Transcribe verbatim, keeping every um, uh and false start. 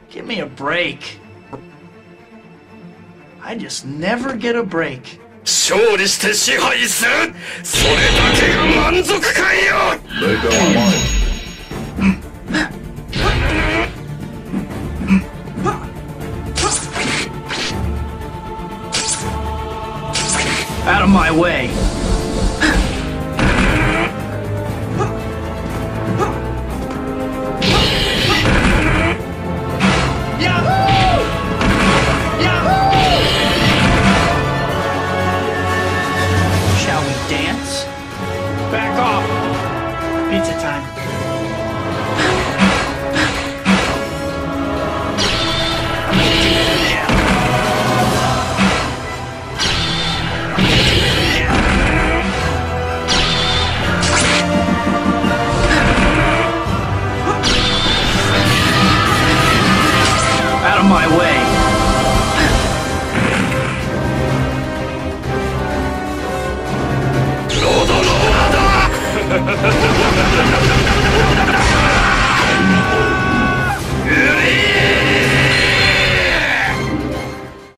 Give me a break. I just never get a break. 勝利して支配する、それだけが満足感よ。 Out of my way. Yahoo! Yahoo! Shall we dance? Back off. Pizza time. Out of my way.